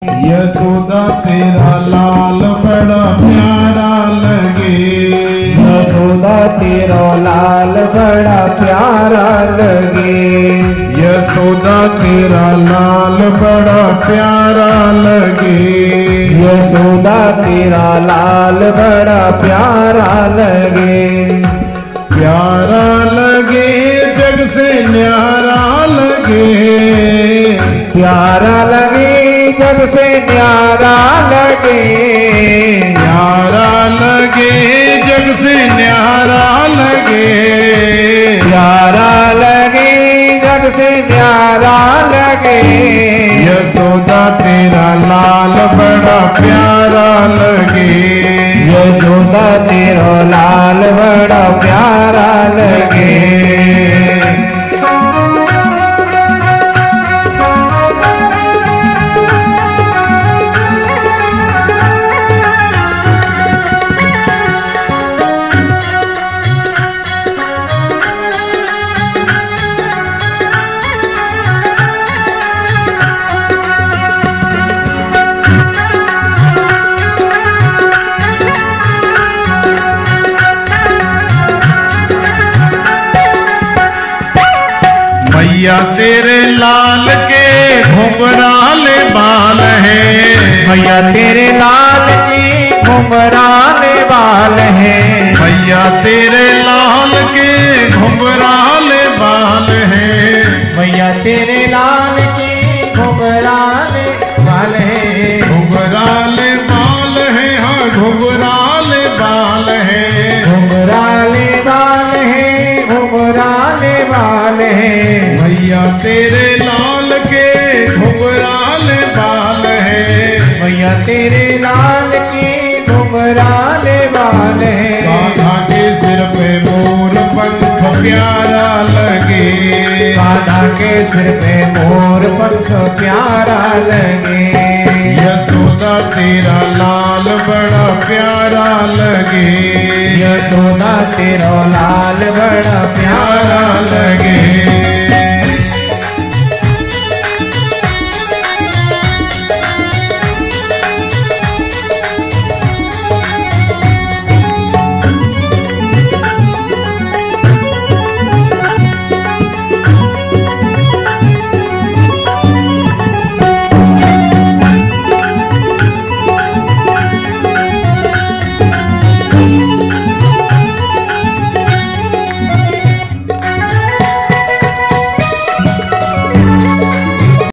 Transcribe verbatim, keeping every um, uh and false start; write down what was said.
यशोदा तेरा लाल बड़ा प्यारा लगे। यशोदा तेरा लाल बड़ा प्यारा लगे। यशोदा तेरा लाल बड़ा प्यारा लगे। यशोदा तेरा लाल बड़ा प्यारा लगे। प्यारा लगे जग से न्यारा लगे। प्यारा लगे जग से न्यारा लगे। प्यारा लगे जग से न्यारा लगे। प्यारा लगे जग से न्यारा लगे। यशोदा तेरा लाल बड़ा प्यारा लगे। यशोदा तेरा लाल बड़ा प्यारा लगे। मैया तेरे लाल के घुंघराले बाल हैं। मैया तेरे लाल के घुंघराले बाल हैं। मैया तेरे लाल के घुंघराले बाल हैं। मैया तेरे लाल के घुंघराले बाल हैं। घुंघराले बाल हैं, हाँ घुंघराले बाल हैं। घुंघराले बाल हैं, घुंघराले बाल हैं। मैया तेरे लाल के घुंघराले बाल हैं। मैया तेरे लाल के घुंघराले बाल हैं। राधा के सिर पे मोर पंख प्यारा लगे। राधा के सिर पे मोर पंख प्यारा लगे। यशोदा तेरा लाल बड़ा प्यारा लगे। यशोदा तेरा लाल बड़ा प्यारा प्यारा लगे।